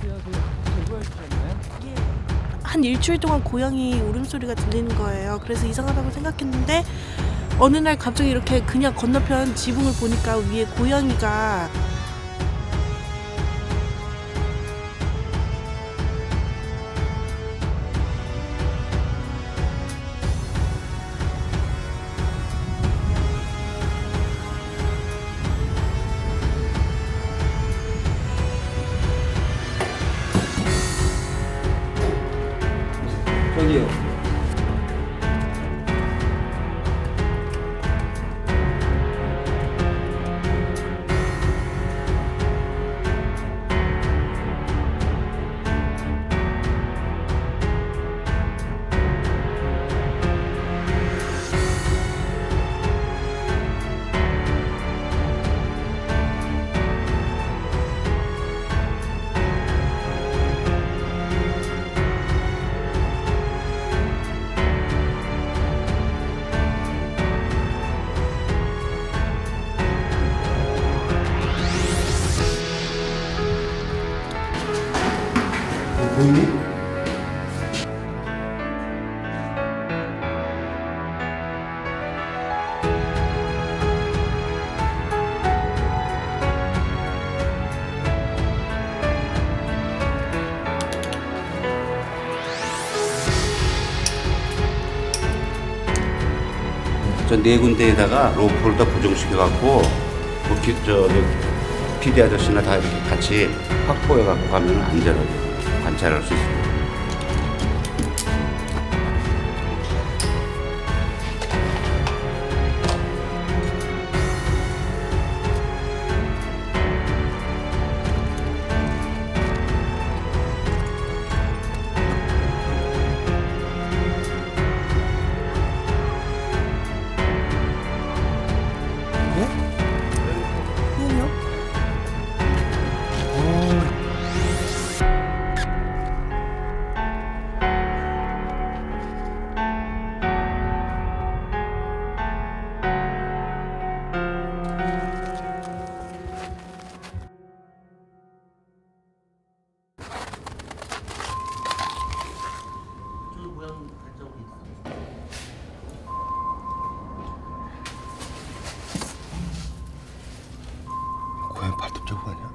한 일주일 동안 고양이 울음소리가 들리는 거예요. 그래서 이상하다고 생각했는데 어느 날 갑자기 이렇게 그냥 건너편 지붕을 보니까 위에 고양이가 저기요. 보이니? 저 네 군데에다가 로프를 다 고정시켜갖고 PD 아저씨나 다 이렇게 같이 확보해갖고 가면 안전하게 관찰할 수 있습니다. 고양이 발톱 자국 아니야?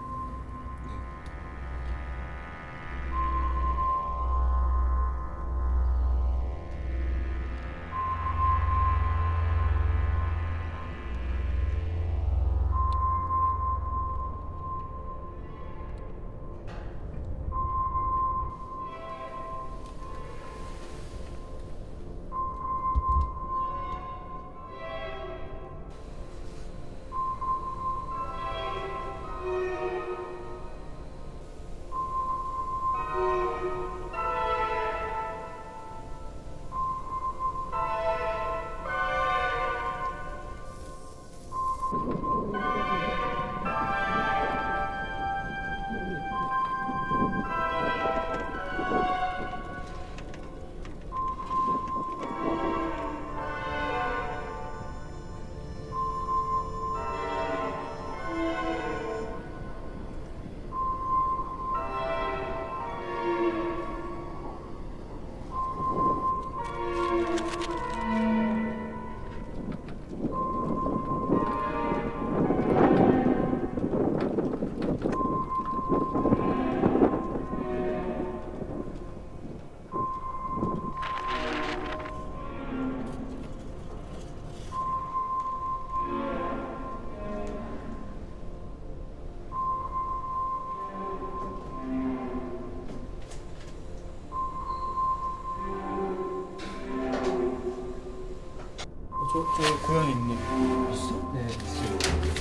저 고양이 있네. 있어? 네, 있어요.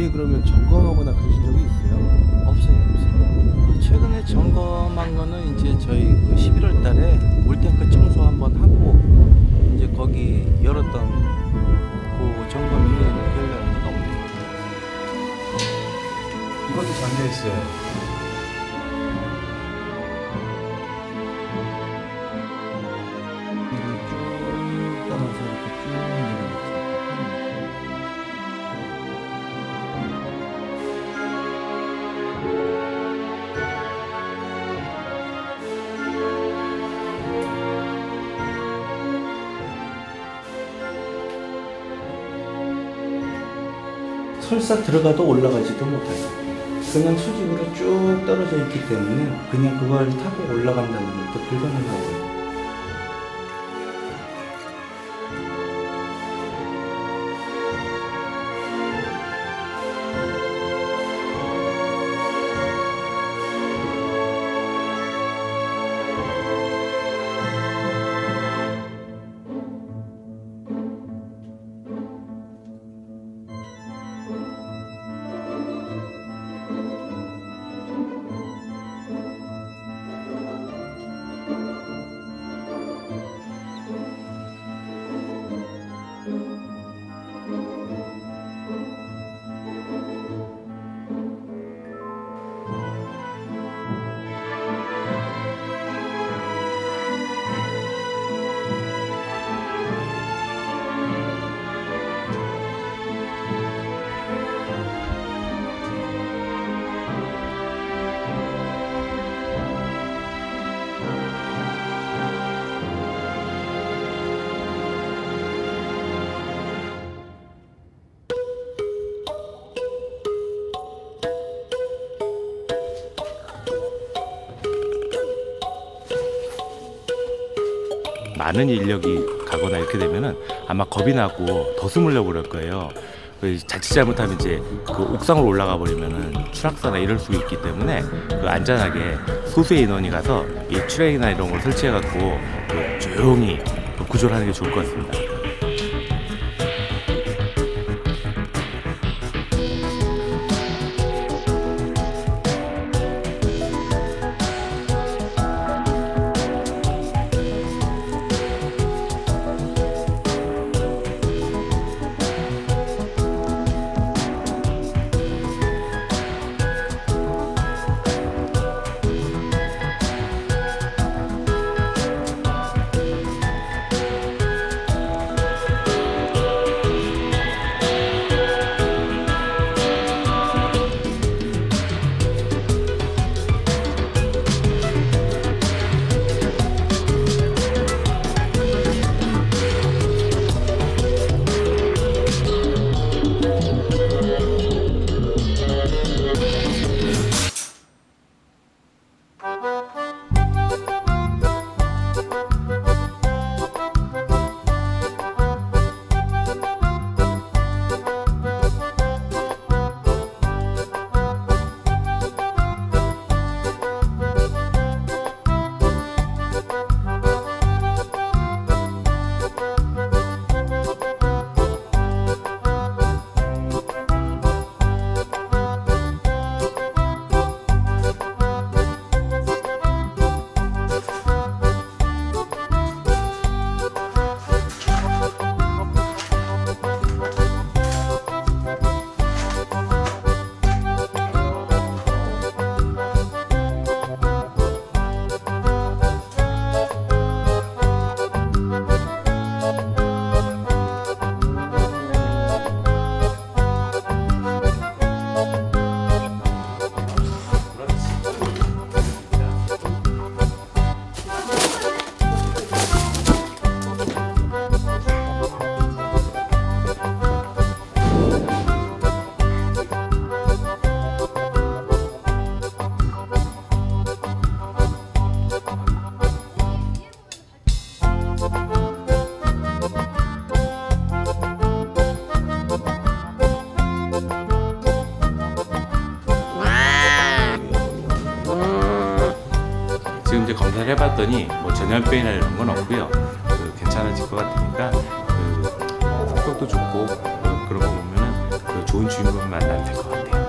주위에 그러면 점검하거나 그러신 적이 있어요? 없어요. 최근에 점검한 거는 이제 저희 그 11월 달에 물탱크 청소 한번 하고 이제 거기 열었던 그 점검 이후에는 별다른 건 없네요. 이것도 잠겨 있어요. 쭉 따라서 이렇게 쭉 내려갔죠. 설사 들어가도 올라가지도 못해요. 그냥 수직으로 쭉 떨어져 있기 때문에 그냥 그걸 타고 올라간다는 것도 불가능하고요. 많은 인력이 가거나 이렇게 되면은 아마 겁이 나고 더 숨으려고 그럴 거예요. 자칫 잘못하면 이제 그 옥상으로 올라가 버리면은 추락사나 이럴 수 있기 때문에 그 안전하게 소수의 인원이 가서 이 트레이나 이런 걸 설치해 갖고 그 조용히 구조를 하는 게 좋을 것 같습니다. 지금 이제 검사를 해봤더니 뭐 전염병이나 이런 건 없고요. 괜찮아질 것 같으니까 성격도 좋고 그런 거 보면은 좋은 좋은 주인공을 만나면 될 것 같아요.